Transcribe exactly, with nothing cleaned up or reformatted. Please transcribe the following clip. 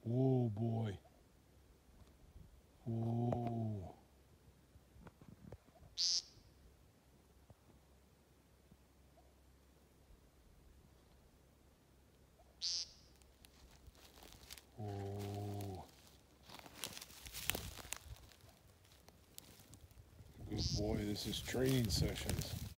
Whoa, boy. Whoa. Whoa. Good boy, this is training sessions.